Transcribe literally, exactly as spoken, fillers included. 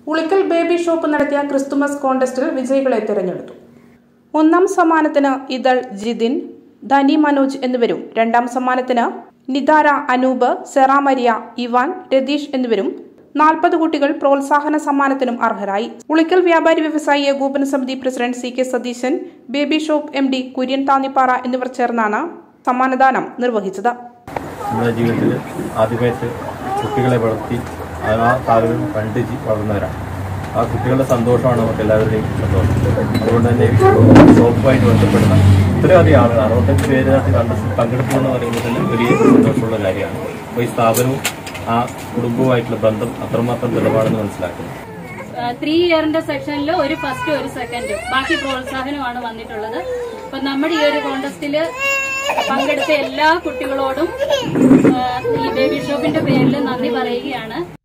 Ulikkal baby shop നടത്തിയ Christmas കോൺടെസ്റ്റിൽ വിജയികളെ തിരഞ്ഞെടുത്തു. ഒന്നാം സമ്മാനത്തിന് ഇതൾ ജിതിൻ, ധനി മനോജ് എന്നിവരും, രണ്ടാം സമ്മാനത്തിന് നിതാര അനൂപ്, സെറാമരിയ, ഇവാൻ, രതീഷ് എന്നിവരും, നാൽപ്പത് കുട്ടികൾ പ്രോത്സാഹന സമ്മാനത്തിനും അർഹരായി. ഉളിക്കൽ വ്യാപാരി വ്യവസായി ഏകോപന സമിതി president C K Satheesan, baby shop M D Kurian Thannippara എന്നിവർ ചേർന്നാണ് സമ്മാനദാനം നിർവഹിച്ചത്. നമ്മുടെ ജീവിതത്തിൽ ആദ്യമായിട്ട് കുട്ടികളെ വളർത്തി ആ താരം കണ്ട് വളർന്നവരാണ്. ആ കുട്ടികളുടെ സന്തോഷമാണ് നമുക്ക് എല്ലാവരുടെയും സന്തോഷം. അതുകൊണ്ട് തന്നെ ഷോപ്പുമായിട്ട് ബന്ധപ്പെടുന്ന ഇത്രയധികം ആളുകൾ അറുപത്തഞ്ച് പേരിനകത്ത് കണ്ട് പങ്കെടുക്കുക എന്ന് പറയുമ്പോൾ തന്നെ വലിയ സന്തോഷമുള്ള കാര്യമാണ്. അപ്പോൾ ഈ സ്ഥാപനവും ആ കുടുംബവുമായിട്ടുള്ള ബന്ധം അത്രമാത്രം ദൃഢമാണെന്ന് മനസ്സിലാക്കുന്നു. ത്രീ ഇയറിന്റെ സെക്ഷനിൽ ഒരു ഫസ്റ്റ് ഒരു സെക്കൻഡ് ബാക്കി പ്രോത്സാഹനമാണ് വന്നിട്ടുള്ളത്. അപ്പൊ നമ്മുടെ ഈ ഒരു കോൺടെസ്റ്റില് പങ്കെടുത്ത എല്ലാ കുട്ടികളോടും ഈ ബേബി ഷോപ്പിന്റെ പേരിൽ നന്ദി പറയുകയാണ്.